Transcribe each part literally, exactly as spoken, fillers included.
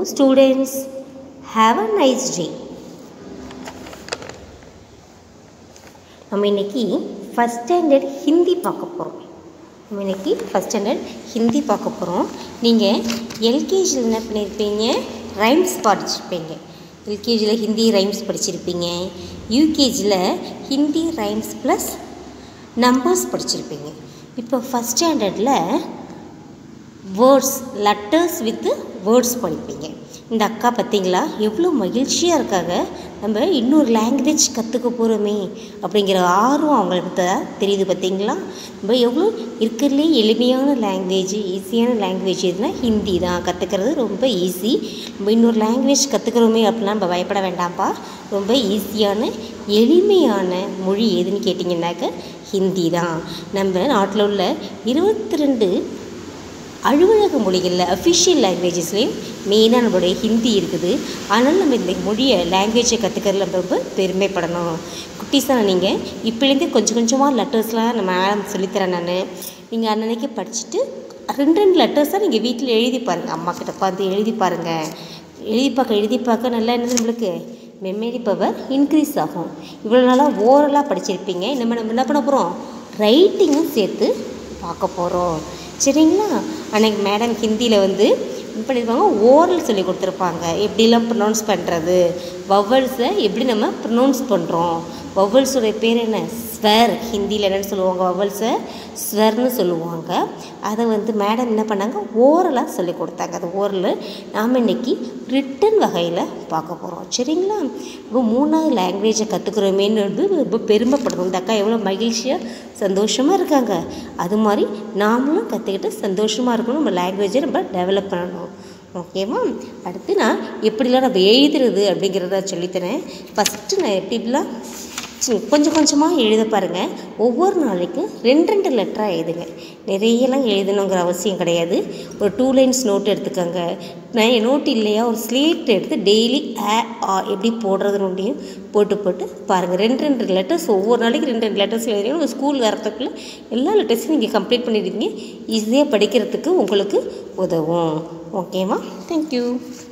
Students, have a nice day. நம்ம இன்னைக்கு first standard Hindi பார்க்க போகிறோம். நம்ம இன்னைக்கு ஃபர்ஸ்ட் ஸ்டாண்டர்ட் ஹிந்தி பார்க்க போகிறோம். நீங்கள் எல்கேஜியில் என்ன பண்ணியிருப்பீங்க? ரைம்ஸ் படிச்சிருப்பீங்க. எல்கேஜியில் ஹிந்தி ரைம்ஸ் படிச்சிருப்பீங்க. யூகேஜியில் ஹிந்தி ரைம்ஸ் ப்ளஸ் நம்பர்ஸ் படிச்சிருப்பீங்க. இப்போ ஃபர்ஸ்ட் ஸ்டாண்டர்டில் வேர்ட்ஸ் லெட்டர்ஸ் வித்து வேர்ட்ஸ் படிப்பீங்க. இந்த அக்கா பார்த்திங்களா எவ்வளோ மகிழ்ச்சியாக இருக்காங்க. நம்ம இன்னொரு லாங்குவேஜ் கற்றுக்க போகிறோமே அப்படிங்கிற ஆர்வம் அவங்களுக்கு தெரியுது. பார்த்திங்களா நம்ம எவ்வளோ இருக்கிறதுலே எளிமையான லாங்குவேஜ், ஈஸியான லாங்குவேஜ் எதுனால் ஹிந்தி தான். கற்றுக்கிறது ரொம்ப ஈஸி. நம்ம இன்னொரு லாங்குவேஜ் கற்றுக்குறோமே அப்படின்னா நம்ம பயப்பட வேண்டாம்ப்பா. ரொம்ப ஈஸியான எளிமையான மொழி எதுன்னு கேட்டிங்கன்னாக்க ஹிந்தி தான். நம்ம நாட்டில் உள்ள இருபத்தி ரெண்டு அலுவலக மொழிகளில் அஃபிஷியல் லாங்குவேஜஸ்லேயும் மெயினாக நம்மளுடைய ஹிந்தி இருக்குது. அதனால் நம்ம இந்த மொழியை லாங்குவேஜை கற்றுக்கிறதுல நம்ம ரொம்ப பெருமைப்படணும். குட்டீஸாக நீங்கள் இப்போலேருந்தே கொஞ்சம் கொஞ்சமாக லெட்டர்ஸ்லாம் நம்ம மேடம் சொல்லித்தரேன். நான் நீங்கள் அன்னன்னைக்கு படிச்சுட்டு ரெண்டு ரெண்டு லெட்டர்ஸாக நீங்கள் வீட்டில் எழுதி பாருங்கள். அம்மா கிட்ட பார்த்து எழுதி பாருங்கள். எழுதி பார்க்க எழுதி பார்க்க நல்லா என்னது நம்மளுக்கு மெமரி பவர் இன்க்ரீஸ் ஆகும். இவ்வளோ நாளாக ஓரலாக படிச்சிருப்பீங்க. நம்ம நம்ம என்ன பண்ண போகிறோம்? ரைட்டிங்கும் சேர்த்து பார்க்க போகிறோம். சரிங்களா? அன்றைக்கி மேடம் ஹிந்தியில் வந்து என்ன பண்ணியிருப்பாங்க, ஓரல் சொல்லி கொடுத்துருப்பாங்க. எப்படிலாம் ப்ரொனவுன்ஸ் பண்ணுறது, வவல்ஸை எப்படி நம்ம ப்ரொனவுன்ஸ் பண்ணுறோம். வவல்ஸோடைய பேர் என்ன? ஸ்வர். ஹிந்தியில் என்னென்னு சொல்லுவாங்க? வவல்ஸை ஸ்வர்னு சொல்லுவாங்க. அதை வந்து மேடம் என்ன பண்ணாங்க, ஓரலாக சொல்லி கொடுத்தாங்க. அது ஓரல் நாம் இன்றைக்கி ரிட்டன் வகையில் பார்க்க போகிறோம். சரிங்களா? இப்போ மூணாவது லாங்குவேஜை கற்றுக்குறோமேன்னு ரொம்ப பெருமைப்படணும். இந்த அக்கா எவ்வளோ மகிழ்ச்சியாக சந்தோஷமாக இருக்காங்க. அது மாதிரி நாமளும் கற்றுக்கிட்டு சந்தோஷமாக இருக்கணும். நம்ம லாங்குவேஜை நம்ம டெவலப் பண்ணணும். ஓகேவா? அடுத்து நான் எப்படிலாம் நம்ம எழுதுறது அப்படிங்கிறத சொல்லித்தரேன். ஃபஸ்ட்டு நான் எப்படி இப்படிலாம் கொஞ்சம் கொஞ்சமாக எழுத பாருங்கள். ஒவ்வொரு நாளைக்கும் ரெண்டு ரெண்டு லெட்டராக எழுதுங்க. நிறையலாம் எழுதணுங்கிற அவசியம் கிடையாது. ஒரு டூ லைன்ஸ் நோட் எடுத்துக்கோங்க. நான் என் நோட்டு இல்லையா ஒரு ஸ்லேட் எடுத்து டெய்லி ஆ ஆ எப்படி போடுறதுன்னு போட்டு போட்டு பாருங்கள். ரெண்டு ரெண்டு லெட்டர்ஸ் ஒவ்வொரு நாளைக்கு ரெண்டு ரெண்டு லெட்டர்ஸ் எழுதுறீங்க. உங்கள் ஸ்கூல் வரத்துக்குள்ளே எல்லா லெட்டர்ஸையும் நீங்கள் கம்ப்ளீட் பண்ணிடுவீங்க. ஈஸியாக படிக்கிறதுக்கு உங்களுக்கு உதவும். ஓகேவா? Thank you.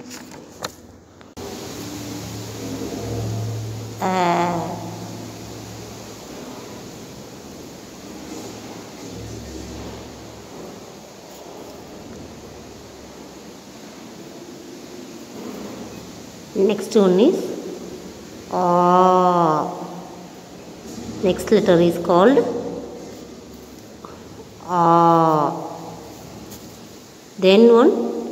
Next one is A. Next letter is called A. Then one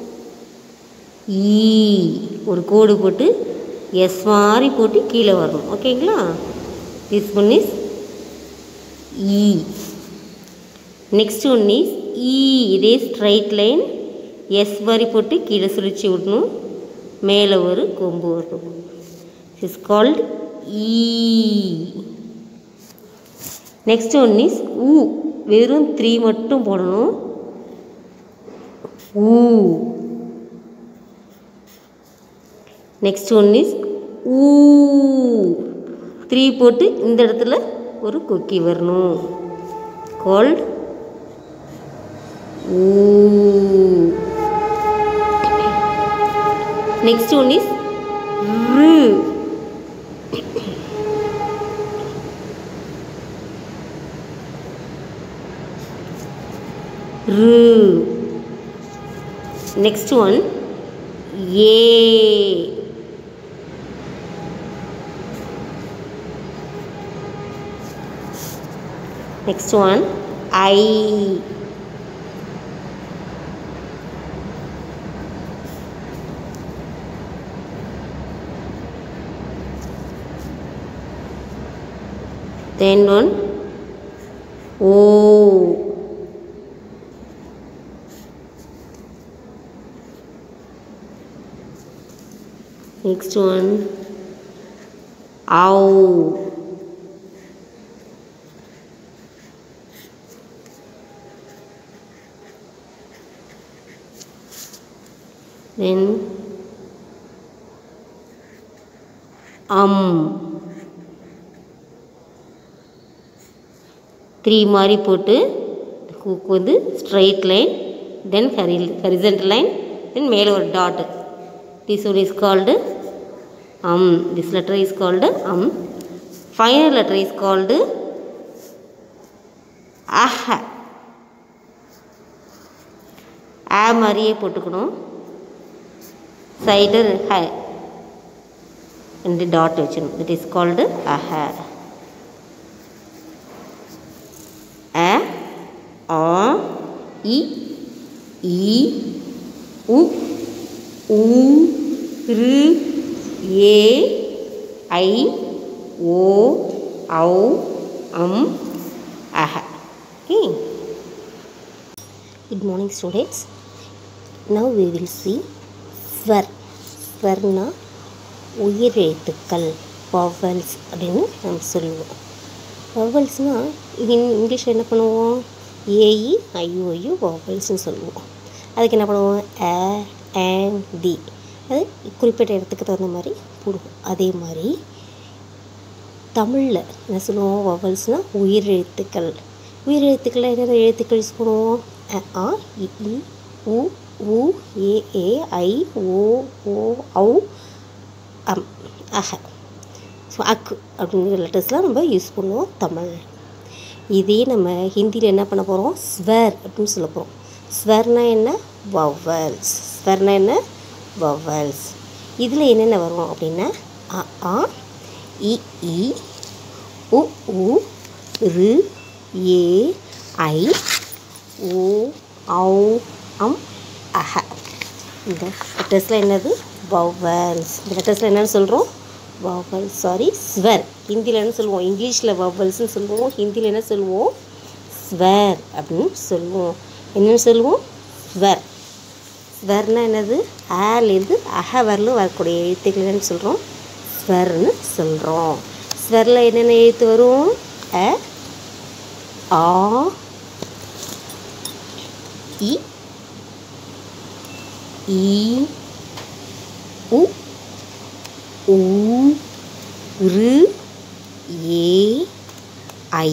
E. ஒரு கோடு போட்டு எஸ் மாதிரி போட்டு கீழே வரணும். ஓகேங்களா? This one is E. Next one is E. இதே ஸ்ட்ரைட் லைன் எஸ் மாதிரி போட்டு கீழே சுழிச்சு விடணும். மேலே ஒரு கொம்பு வரும். இஸ் கால்ட் ஈ. நெக்ஸ்ட் ஒன் இஸ் ஊ. வெறும் த்ரீ மட்டும் போடணும். ஊ. நெக்ஸ்ட் ஒன் இஸ் ஊ. த்ரீ போட்டு இந்த இடத்துல ஒரு கொக்கி வரணும். கால்ட் ஊ. Next one is R. R. Next one A. Next one I. Then one O. Next one Ow. Then Um. Three மாதிரி போட்டு ஹூக் வந்து ஸ்ட்ரைட் லைன், தென் ஹரி ஹரிசன்டல் லைன், தென் மேலே ஒரு dot. This one is called um. This letter is called um. Final letter is called ah. ஆ மாதிரியே போட்டுக்கணும். Side ஹ ரெண்டு டாட் வச்சிடணும். இட் இஸ் கால்டு அஹ. அ ஆ இ ஈ உ ஊ ரு ஏ ஐ ஓ ஔ அம் அஹ. Okay. Good morning students. Now we will see swar. ஸ்வர்னா உயிர் எழுத்துக்கள், vowels அப்படின்னு நம்ம சொல்லுவோம். vowelsனால் இன் இங்கிலீஷில் என்ன பண்ணுவோம், ஏஇ ஐஓயு vowelsன்னு சொல்லுவோம். அதுக்கு என்ன பண்ணுவோம், அ அண்ட் தி, அது குறிப்பிட்ட இடத்துக்கு தகுந்த மாதிரி போடுவோம். அதே மாதிரி தமிழில் என்ன சொல்லுவோம், vowelsனால் உயிர் எழுத்துக்கள். உயிர் எழுத்துக்களில் என்னென்ன எழுத்துக்கள் யூஸ் பண்ணுவோம், அ ஆ இ இ உ ஊ ஏ ஏ ஐ ஓ ஓ ஔ அம் அஹ. ஸோ அக்கு அப்படிங்கிற லெட்டர்ஸ்லாம் நம்ம யூஸ் பண்ணுவோம் தமிழ். இதே நம்ம ஹிந்தியில் என்ன பண்ண போகிறோம், ஸ்வர் அப்படின்னு சொல்ல போகிறோம். ஸ்வர்னா என்ன, வவல்ஸ். ஸ்வர்னா என்ன, வவல்ஸ். இதில் என்னென்ன வரும் அப்படின்னா அ ஆ இ இ உ ஊ ரு ஏ ஐ ஓ ஔ அம் அஹ. இந்த லெட்டர்ஸில் என்னது, வவல்ஸ். இந்த லெட்டர்ஸில் என்னென்னு சொல்கிறோம், வவல்ஸ். சாரி, ஸ்வர். ஹிந்தியில் என்ன சொல்லுவோம், இங்கிலீஷில் வவல்ஸ்ன்னு சொல்லுவோம், ஹிந்தியில் என்ன சொல்லுவோம், ஸ்வர் அப்படின்னு சொல்லுவோம். என்னென்னு சொல்லுவோம், ஸ்வர். ஸ்வர்னா என்னது, ஆலேருந்து அஹ வரலும் வரக்கூடிய எழுத்துக்கள் என்னென்னு சொல்கிறோம், ஸ்வர்னு சொல்கிறோம். ஸ்வரில் என்னென்ன எழுத்து வரும், அ ஆ இ ஈ உ ஊ ரு ஏ ஐ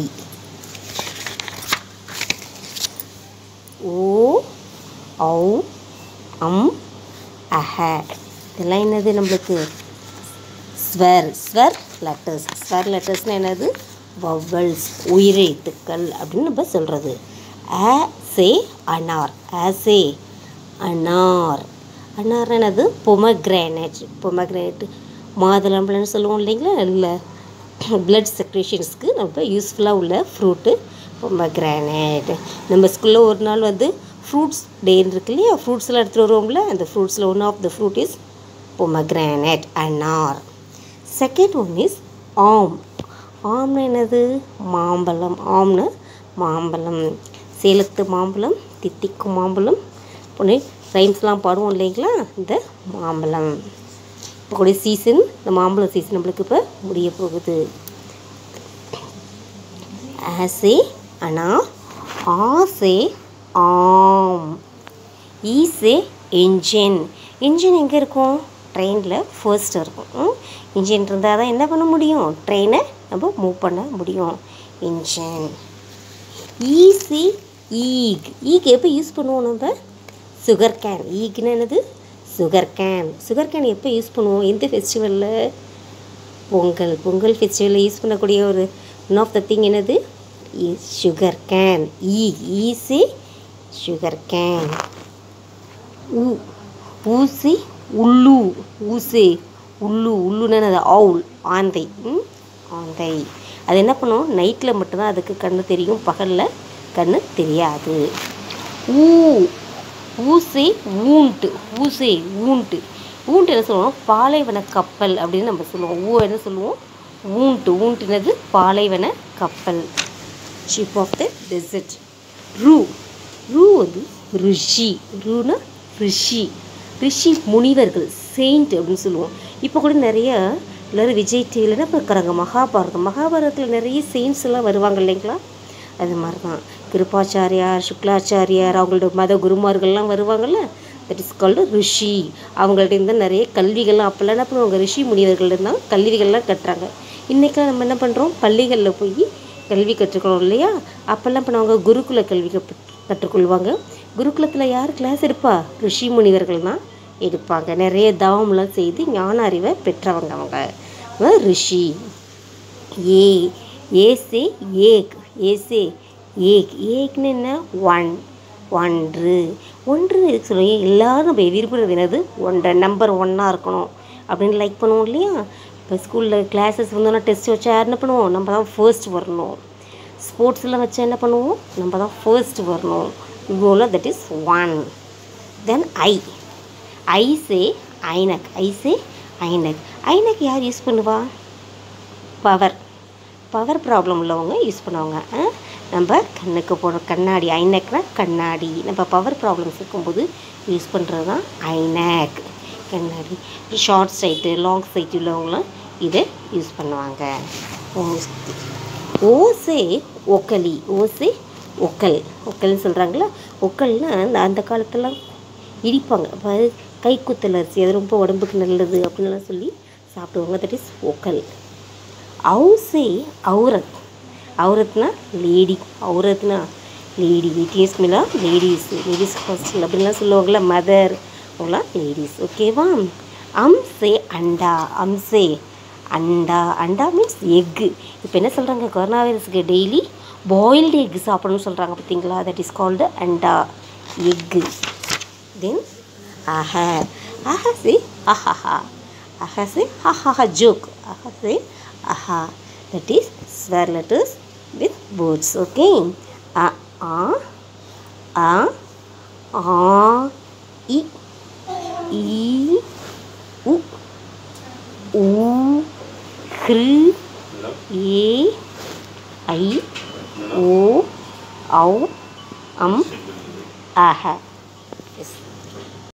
ஓ ஔ அம் அஹ. இதெல்லாம் என்னது நம்மளுக்கு ஸ்வர். ஸ்வர் லெட்டர்ஸ். ஸ்வர் லெட்டர்ஸ்னால் என்னது, வவல்ஸ், உயிரெழுத்துக்கள் அப்படின்னு நம்ம சொல்கிறது. அ சே அனார். அ சே அனார். அனார் என்னது, பொமக்ரானேட். பொமக்ரானேட் மாதுளம்பழம்னு சொல்லுவோம் இல்லைங்களா, இல்லை பிளட் செக்ரேஷன்ஸ்க்கு நம்ம யூஸ்ஃபுல்லாக உள்ள ஃப்ரூட்டு பொமக்ரானேட். நம்ம ஸ்கூலில் ஒரு நாள் வந்து ஃப்ரூட்ஸ் டேன்னு இருக்கு இல்லையா, ஃப்ரூட்ஸ்லாம் எடுத்துகிட்டு வருவோம்ல, அந்த ஃப்ரூட்ஸில் one of the fruit is pomegranate, anar. Second one is aam. ஆம்னா என்னது, மாம்பழம். ஆம்னு மாம்பழம். சேலத்து மாம்பழம், தித்திக்கும் மாம்பழம், பொண்ணு ரைம்ஸ்லாம் பாடுவோம் இல்லைங்களா, இந்த மாம்பழம். இப்போ கூட சீசன், இந்த மாம்பழம் சீசன் நம்மளுக்கு இப்போ முடிய போகுது. ஆசே அனா, ஆசே ஆம், ஈசே என்ஜின். இன்ஜின் எங்கே இருக்கும், ட்ரெயினில் ஃபர்ஸ்ட் இருக்கும். இன்ஜின் இருந்தால் தான் என்ன பண்ண முடியும், ட்ரெயினை நம்ம மூவ் பண்ண முடியும். இன்ஜின். ஈஸி ஈக். ஈக் எப்போ யூஸ் பண்ணுவோம் நம்ம, சுகர் கேன். ஈக்னா என்னது, சுகர் கேன். சுகர் கேன் எப்போ யூஸ் பண்ணுவோம், எந்த ஃபெஸ்டிவலில், பொங்கல். பொங்கல் ஃபெஸ்டிவலில் யூஸ் பண்ணக்கூடிய ஒரு ஒன் ஆஃப் த திங் என்னது, சுகர் கேன். ஈக், ஈஸி சுகர் கேன். ஊ, ஊசி உள்ளு. ஊசே உள்ளு. உள்ளுன்னா என்னது, அவுல், ஆந்தை. ஆந்தை அது என்ன பண்ணும், நைட்டில் மட்டும்தான் அதுக்கு கண்ணு தெரியும், பகலில் கண்ணு தெரியாது. ஊ, ஊசே ஊண்ட்டு. ஊசே ஊண்ட்டு. ஊண்ட்டு என்ன சொல்லுவோம், பாலைவன கப்பல் அப்படின்னு நம்ம சொல்லுவோம். ஊ என்ன சொல்லுவோம், ஊண்ட்டு. ஊண்ட்டுனது பாலைவன கப்பல், ஷிப் ஆஃப் த டெசர்ட். ரூ, ரூ வந்து ரிஷி. ரூனா ரிஷி. ரிஷி முனிவர்கள், செயின்ட் அப்படின்னு சொல்லுவோம். இப்போ கூட நிறைய எல்லோரும் விஜய் டிவியில் என்ன பார்க்குறாங்க, மகாபாரதம். மகாபாரதத்தில் நிறைய செயின்ஸ் எல்லாம் வருவாங்க இல்லைங்களா, அது மாதிரி தான் கிருபாச்சாரியார், சுக்லாச்சாரியார், அவங்களோட மத குருமார்கள்லாம் வருவாங்கள்ல, தட் இஸ் கால்டு ரிஷி. அவங்கள்ட்ட இருந்தால் நிறைய கல்விகள்லாம் அப்போல்லாம் என்ன பண்ணுவாங்க, ரிஷி முனிவர்கள் இருந்தால் கல்விகள்லாம் கட்டுறாங்க. இன்றைக்கெலாம் நம்ம என்ன பண்ணுறோம், பள்ளிகளில் போய் கல்வி கற்றுக்கணும் இல்லையா, அப்போல்லாம் பண்ணுவாங்க குருகுல கல்வி கற்றுக்கொள்வாங்க. குருகுலத்தில் யார் கிளாஸ் இருப்பா, ரிஷி முனிவர்கள் தான் எடுப்பாங்க. நிறைய தவம்லாம் செய்து ஞான அறிவை பெற்றவங்க அவங்க ரிஷி. ஏ ஏசே ஏக் ஏசே ஏக் ஏக்னு என்ன ஒன் ஒன்று ஒன்று சொல்லுவோம். எல்லோரும் நம்ம விரும்புகிறது என்னது ஒன்றை நம்பர் ஒன்னாக இருக்கணும் அப்படின்னு லைக் பண்ணுவோம் இல்லையா. இப்போ ஸ்கூலில் கிளாஸஸ் வந்தோன்னா டெஸ்ட் வச்சா என்ன பண்ணுவோம், நம்ம தான் ஃபர்ஸ்ட் வரணும். ஸ்போர்ட்ஸில் வச்சா என்ன பண்ணுவோம், நம்ம தான் ஃபர்ஸ்ட் வரணும். இவ்வளோ தட் இஸ் ஒன். தென் ஐ ஐசே ஐனக் ஐசே ஐனக் ஐனக் யார் யூஸ் பண்ணுவா, பவர் பவர் ப்ராப்ளம் உள்ளவங்க யூஸ் பண்ணுவாங்க. நம்ம கண்ணுக்கு போடுற கண்ணாடி ஐனக்னா கண்ணாடி, நம்ம பவர் ப்ராப்ளம்ஸ் இருக்கும்போது யூஸ் பண்ணுறது தான் ஐனக் கண்ணாடி. ஷார்ட் சைட்டு லாங் சைட்டு உள்ளவங்களும் இதை யூஸ் பண்ணுவாங்க. ஓசே ஒக்கலி ஓசே ஒக்கல் ஒக்கல்னு சொல்கிறாங்களா. ஒக்கல்னா அந்த அந்த காலத்துலாம் இடிப்பாங்க, அப்போ கைக்குத்தல் அரிசி அது ரொம்ப உடம்புக்கு நல்லது அப்படின்லாம் சொல்லி சாப்பிடுவாங்க. தட் இஸ் ஒக்கல். அவுசே அவுரத் அவுரத்னா லேடி அவுரத்னா லேடி இட்லிஸ் மிலா லேடிஸ் லேடிஸ் ஹாஸ்டல் அப்படின்லாம் சொல்லுவாங்களா, மதர் அவங்களாம் லேடிஸ். ஓகேவா. அம்சே அண்டா அம்சே அண்டா அண்டா மீன்ஸ் எக்கு. இப்போ என்ன சொல்கிறாங்க, கொரோனா வைரஸுக்கு டெய்லி பாயில்டு எக்கு சாப்பிடணும்னு சொல்கிறாங்க பார்த்தீங்களா, that is called anda egg. Then அஹ அஹ சே அஹஹா அஹ சே அஹஹா ஜோக் அஹ சே அஹா that is swear letters with words. Okay. A a a a I I U U Kr E I O Au Am Aha.